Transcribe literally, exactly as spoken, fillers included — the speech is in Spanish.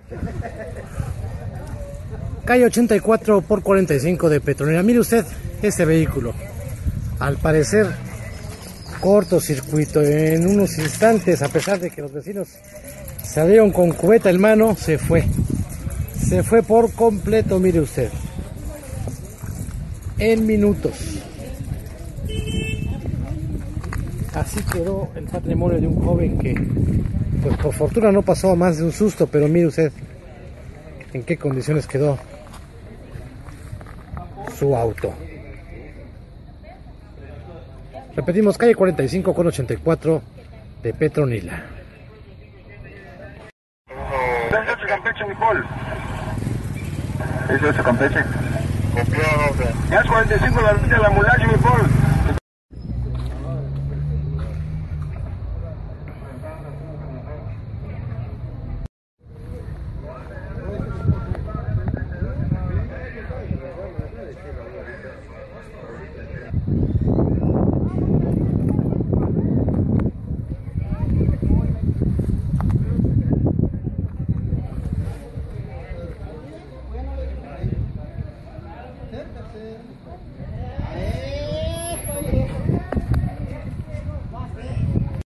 Calle ochenta y cuatro por cuarenta y cinco de Petronila. Mire usted este vehículo. Al parecer cortocircuito en unos instantes, a pesar de que los vecinos salieron con cubeta en mano, se fue. Se fue por completo, mire usted. En minutos. Así quedó el patrimonio de un joven que, pues por fortuna no pasó a más de un susto, pero mire usted en qué condiciones quedó su auto. Repetimos, calle cuarenta y cinco con ochenta y cuatro de Petronila. veintiocho Campeche, Nicol. veintiocho Campeche. Ya es cuarenta y cinco la ruta de la ambulancia, Nicol.